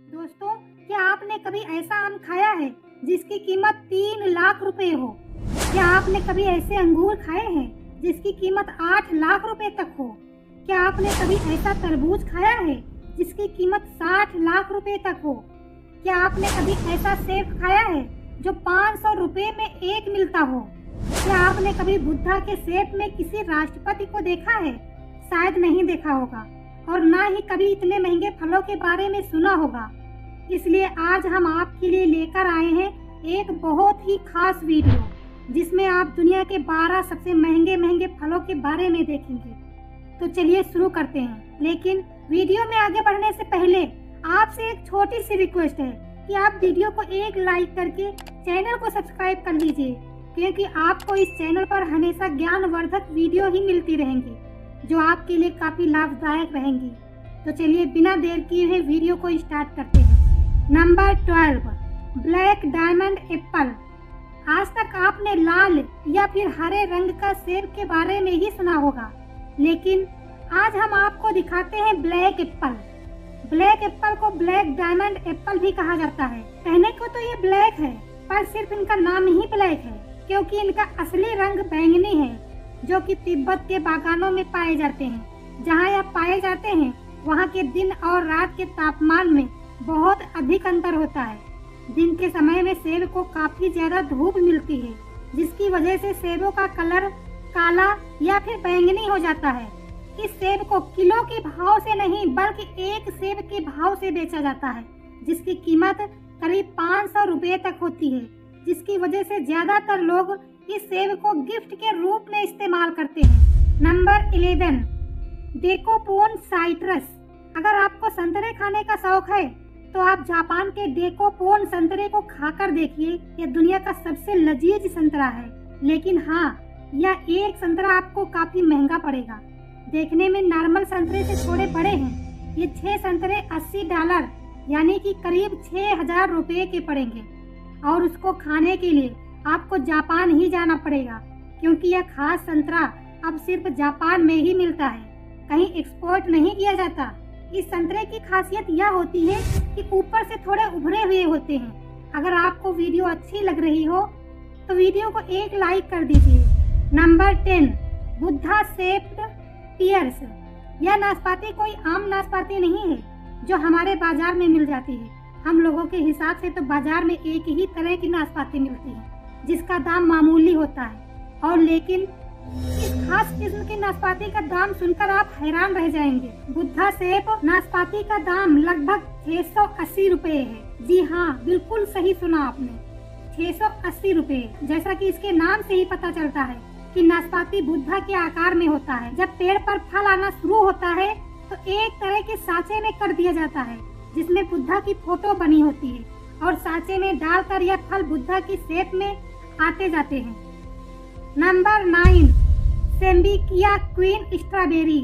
दोस्तों, क्या आपने कभी ऐसा आम खाया है जिसकी कीमत 3 लाख रुपए हो? क्या आपने कभी ऐसे अंगूर खाए हैं जिसकी कीमत 8 लाख रुपए तक हो? क्या आपने कभी ऐसा तरबूज खाया है जिसकी कीमत 60 लाख रुपए तक हो? क्या आपने कभी ऐसा सेब खाया है जो 500 रुपए में एक मिलता हो? क्या आपने कभी बुद्धा के सेब में किसी राष्ट्रपति को देखा है? शायद नहीं देखा होगा, और ना ही कभी इतने महंगे फलों के बारे में सुना होगा। इसलिए आज हम आपके लिए लेकर आए हैं एक बहुत ही खास वीडियो, जिसमें आप दुनिया के 12 सबसे महंगे फलों के बारे में देखेंगे। तो चलिए शुरू करते हैं। लेकिन वीडियो में आगे बढ़ने से पहले आपसे एक छोटी सी रिक्वेस्ट है कि आप वीडियो को एक लाइक करके चैनल को सब्सक्राइब कर लीजिए, क्योंकि आपको इस चैनल पर हमेशा ज्ञानवर्धक वीडियो ही मिलती रहेंगी जो आपके लिए काफी लाभदायक रहेंगी। तो चलिए बिना देर किए हुए वीडियो को स्टार्ट करते हैं। Number 12, black diamond apple. आज तक आपने लाल या फिर हरे रंग का सेब के बारे में ही सुना होगा, लेकिन आज हम आपको दिखाते हैं ब्लैक एप्पल। ब्लैक एप्पल को ब्लैक डायमंड एप्पल भी कहा जाता है। कहने को तो ये ब्लैक है, पर सिर्फ इनका नाम ही ब्लैक है, क्योंकि इनका असली रंग बैंगनी है, जो कि तिब्बत के बागानों में पाए जाते हैं। जहाँ यह पाए जाते हैं वहाँ के दिन और रात के तापमान में बहुत अधिक अंतर होता है। दिन के समय में सेब को काफी ज्यादा धूप मिलती है, जिसकी वजह से सेबों का कलर काला या फिर बैंगनी हो जाता है। इस सेब को किलो के भाव से नहीं बल्कि एक सेब के भाव से बेचा जाता है, जिसकी कीमत करीब 500 रुपए तक होती है, जिसकी वजह से ज्यादातर लोग इस सेब को गिफ्ट के रूप में इस्तेमाल करते हैं। Number 11, dekopon citrus. अगर आपको संतरे खाने का शौक है तो आप जापान के डेकोपोन संतरे को खाकर देखिए। यह दुनिया का सबसे लजीज संतरा है, लेकिन हाँ, यह एक संतरा आपको काफी महंगा पड़ेगा। देखने में नॉर्मल संतरे से थोड़े बड़े हैं। ये 6 संतरे $80 यानी कि करीब 6000 रुपए के पड़ेंगे, और उसको खाने के लिए आपको जापान ही जाना पड़ेगा, क्योंकि यह खास संतरा अब सिर्फ जापान में ही मिलता है, कहीं एक्सपोर्ट नहीं किया जाता। इस संतरे की खासियत यह होती है कि ऊपर से थोड़े उभरे हुए होते हैं। अगर आपको वीडियो अच्छी लग रही हो तो वीडियो को एक लाइक कर दीजिए। Number 10, Buddha shaped pears. यह नाशपाती कोई आम नाशपाती नहीं है जो हमारे बाजार में मिल जाती है। हम लोगों के हिसाब से तो बाजार में एक ही तरह की नाशपाती मिलती है, जिसका दाम मामूली होता है, और लेकिन इस खास किस्म की नाशपाती का दाम सुनकर आप हैरान रह जाएंगे। बुद्धा सेब नाशपाती का दाम लगभग 680 रुपए है। जी हाँ, बिल्कुल सही सुना आपने, 680 रुपए। जैसा कि इसके नाम से ही पता चलता है कि नाशपाती बुद्धा के आकार में होता है। जब पेड़ पर फल आना शुरू होता है तो एक तरह के सांचे में कर दिया जाता है, जिसमें बुद्धा की फोटो बनी होती है, और सांचे में डालकर यह फल बुद्धा की शेप में आते जाते हैं। Number 9, Sembikiya queen strawberry.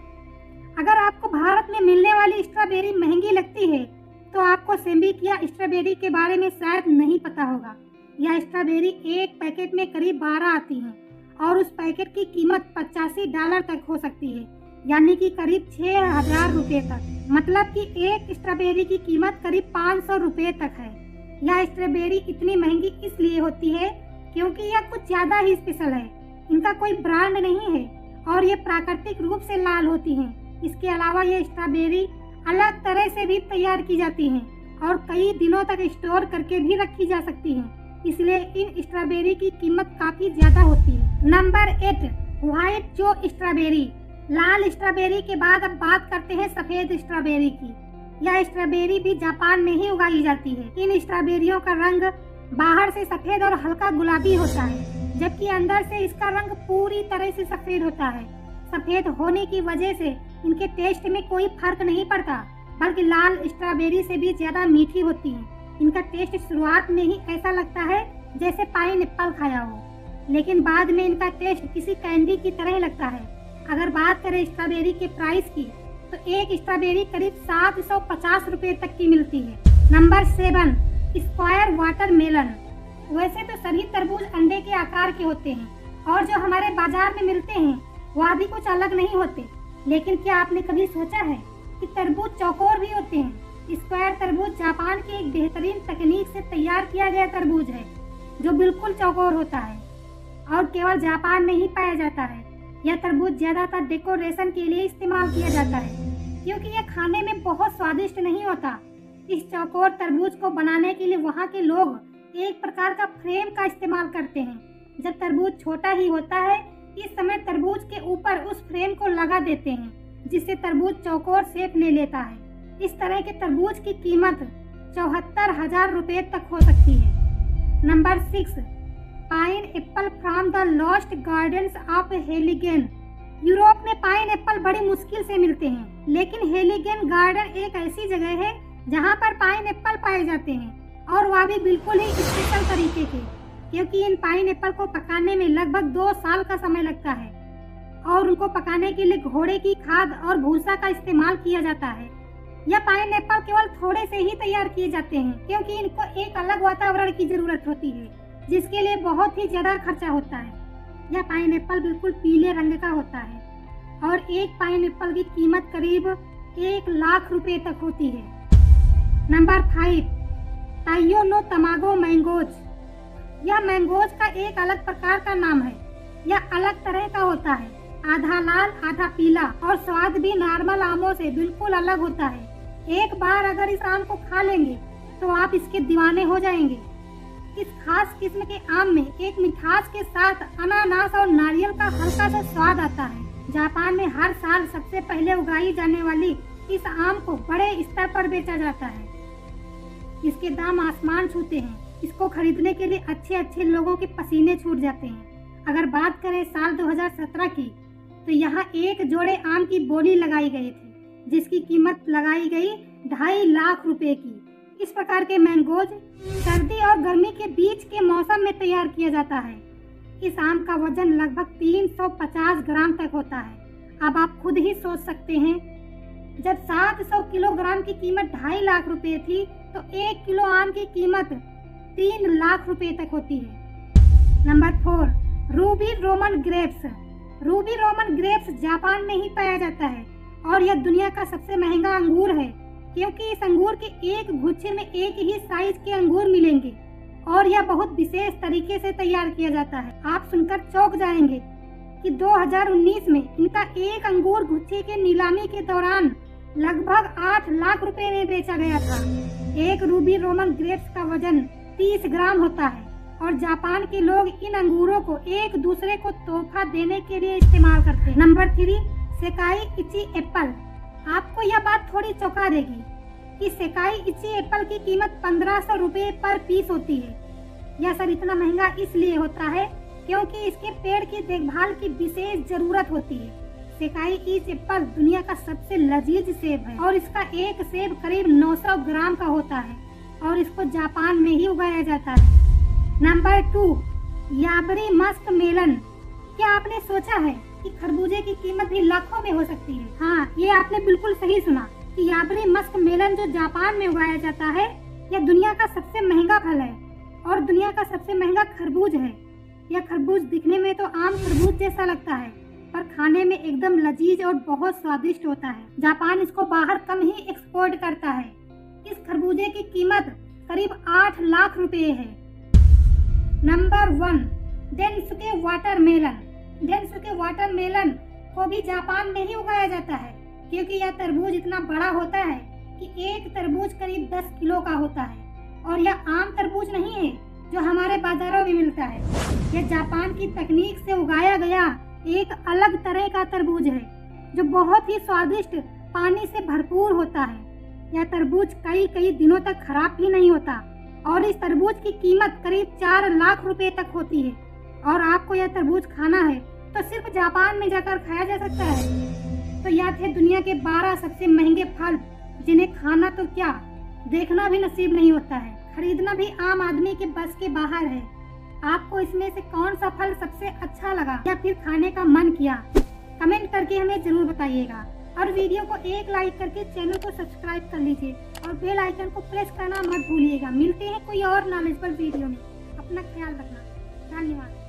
अगर आपको भारत में मिलने वाली स्ट्रॉबेरी महंगी लगती है तो आपको सेम्बिकिया स्ट्रॉबेरी के बारे में शायद नहीं पता होगा। यह स्ट्रॉबेरी एक पैकेट में करीब 12 आती है, और उस पैकेट की कीमत $85 तक हो सकती है, यानी कि करीब 6000 रुपए तक। मतलब कि एक स्ट्रॉबेरी की कीमत करीब 500 रुपए तक है। यह स्ट्रॉबेरी इतनी महंगी इसलिए होती है क्योंकि यह कुछ ज्यादा ही स्पेशल है। इनका कोई ब्रांड नहीं है, और ये प्राकृतिक रूप से लाल होती हैं। इसके अलावा ये स्ट्रॉबेरी अलग तरह से भी तैयार की जाती हैं, और कई दिनों तक स्टोर करके भी रखी जा सकती हैं। इसलिए इन स्ट्रॉबेरी की कीमत काफी ज्यादा होती है। Number 8, white jewel strawberry. लाल स्ट्रॉबेरी के बाद अब बात करते हैं सफेद स्ट्रॉबेरी की। यह स्ट्रॉबेरी भी जापान में ही उगाई जाती है। इन स्ट्रॉबेरियों का रंग बाहर से सफेद और हल्का गुलाबी होता है, जबकि अंदर से इसका रंग पूरी तरह से सफेद होता है। सफेद होने की वजह से इनके टेस्ट में कोई फर्क नहीं पड़ता, बल्कि लाल स्ट्रॉबेरी से भी ज्यादा मीठी होती हैं। इनका टेस्ट शुरुआत में ही ऐसा लगता है जैसे पाइनएप्पल खाया हो, लेकिन बाद में इनका टेस्ट किसी कैंडी की तरह लगता है। अगर बात करें स्ट्रॉबेरी के प्राइस की, तो एक स्ट्रॉबेरी करीब 750 रुपए तक की मिलती है। Number 7, square watermelon. वैसे तो सभी तरबूज अंडे के आकार के होते हैं, और जो हमारे बाजार में मिलते हैं वह भी कुछ अलग नहीं होते। लेकिन क्या आपने कभी सोचा है कि तरबूज चौकोर भी होते हैं? स्क्वायर तरबूज जापान की एक बेहतरीन तकनीक से तैयार किया गया तरबूज है जो बिल्कुल चौकोर होता है और केवल जापान में ही पाया जाता है। यह तरबूज ज्यादातर डेकोरेशन के लिए इस्तेमाल किया जाता है क्योंकि यह खाने में बहुत स्वादिष्ट नहीं होता। इस चौकोर तरबूज को बनाने के लिए वहाँ के लोग एक प्रकार का फ्रेम का इस्तेमाल करते हैं। जब तरबूज छोटा ही होता है इस समय तरबूज के ऊपर उस फ्रेम को लगा देते हैं जिससे तरबूज चौकोर शेप ले लेता है। इस तरह के तरबूज की कीमत 74,000 रुपए तक हो सकती है। Number 6, pineapple from the Lost Gardens of Heligan. Europe में पाइन एप्पल बड़ी मुश्किल से मिलते हैं, लेकिन हेलिगेन गार्डन एक ऐसी जगह है जहां पर पाइन एप्पल पाए जाते हैं और वह भी बिल्कुल ही स्पेशल तरीके के, क्योंकि इन पाइन एप्पल को पकाने में लगभग 2 साल का समय लगता है और उनको पकाने के लिए घोड़े की खाद और भूसा का इस्तेमाल किया जाता है। यह पाइन एप्पल केवल थोड़े से ही तैयार किए जाते हैं क्योंकि इनको एक अलग वातावरण की जरूरत होती है जिसके लिए बहुत ही ज्यादा खर्चा होता है। यह पाइन एप्पल बिल्कुल पीले रंग का होता है और एक पाइन एप्पल की कीमत करीब 1 लाख रुपए तक होती है। Number 5, Taiyo no Tamago mangoes. यह मैंगोज का एक अलग प्रकार का नाम है। यह अलग तरह का होता है, आधा लाल आधा पीला, और स्वाद भी नॉर्मल आमों से बिल्कुल अलग होता है। एक बार अगर इस आम को खा लेंगे तो आप इसके दीवाने हो जाएंगे। इस खास किस्म के आम में एक मिठास के साथ अनानास और नारियल का हल्का सा स्वाद आता है। जापान में हर साल सबसे पहले उगाई जाने वाली इस आम को बड़े स्तर पर बेचा जाता है। इसके दाम आसमान छूते हैं। इसको खरीदने के लिए अच्छे अच्छे लोगों के पसीने छूट जाते हैं। अगर बात करें साल 2017 की तो यहाँ एक जोड़े आम की बोली लगाई गई थी जिसकी कीमत लगाई गई 2.5 लाख रुपए की। इस प्रकार के मैंगोज सर्दी और गर्मी के बीच के मौसम में तैयार किया जाता है। इस आम का वजन लगभग 350 ग्राम तक होता है। अब आप खुद ही सोच सकते हैं, जब 700 किलोग्राम की कीमत 2.5 लाख रुपए थी तो 1 किलो आम की कीमत 3 लाख रुपए तक होती है। Number 4, Ruby Roman grapes. Ruby Roman grapes Japan में ही पाया जाता है और यह दुनिया का सबसे महंगा अंगूर है क्योंकि इस अंगूर के एक गुच्छे में एक ही साइज के अंगूर मिलेंगे और यह बहुत विशेष तरीके से तैयार किया जाता है। आप सुनकर चौंक जाएंगे कि 2019 में इनका एक अंगूर गुच्छे के नीलामी के दौरान लगभग 8 लाख रुपए में बेचा गया था। एक रूबी रोमन ग्रेप्स का वजन 30 ग्राम होता है और जापान के लोग इन अंगूरों को एक दूसरे को तोहफा देने के लिए इस्तेमाल करते हैं। Number 3, Sekai Ichi apple. आपको यह बात थोड़ी चौंका देगी कि सेकाई इची एप्पल की कीमत 1500 रुपए पर पीस होती है। यह सब इतना महंगा इसलिए होता है क्योंकि इसके पेड़ की देखभाल की विशेष जरूरत होती है। सेकाई इच एप्पल दुनिया का सबसे लजीज सेब है और इसका एक सेब करीब 900 ग्राम का होता है और इसको जापान में ही उगाया जाता है। Number 2, Yubari musk melon. क्या आपने सोचा है कि खरबूजे की कीमत भी लाखों में हो सकती है? हाँ, ये आपने बिल्कुल सही सुना कि याबरी मस्क मेलन जो जापान में उगाया जाता है यह दुनिया का सबसे महंगा फल है और दुनिया का सबसे महंगा खरबूज है। यह खरबूज दिखने में तो आम खरबूज जैसा लगता है पर खाने में एकदम लजीज और बहुत स्वादिष्ट होता है। जापान इसको बाहर कम ही एक्सपोर्ट करता है। इस खरबूजे की कीमत करीब 8 लाख रुपए है। Number 1, Densuke watermelon. Densuke watermelon को भी जापान में ही उगाया जाता है क्योंकि यह तरबूज इतना बड़ा होता है कि एक तरबूज करीब 10 किलो का होता है और यह आम तरबूज नहीं है जो हमारे बाजारों में मिलता है। यह जापान की तकनीक से उगाया गया एक अलग तरह का तरबूज है जो बहुत ही स्वादिष्ट पानी से भरपूर होता है। यह तरबूज कई दिनों तक खराब भी नहीं होता और इस तरबूज की कीमत करीब 4 लाख रुपए तक होती है और आपको यह तरबूज खाना है तो सिर्फ जापान में जाकर खाया जा सकता है। तो यह थे दुनिया के 12 सबसे महंगे फल जिन्हें खाना तो क्या देखना भी नसीब नहीं होता है, खरीदना भी आम आदमी के बस के बाहर है। आपको इसमें से कौन सा फल सबसे अच्छा लगा या फिर खाने का मन किया, कमेंट करके हमें जरूर बताइएगा और वीडियो को एक लाइक करके चैनल को सब्सक्राइब कर लीजिए और बेल आइकन को प्रेस करना मत भूलिएगा। मिलते हैं कोई और नॉलेजेबल वीडियो में। अपना ख्याल रखना। धन्यवाद।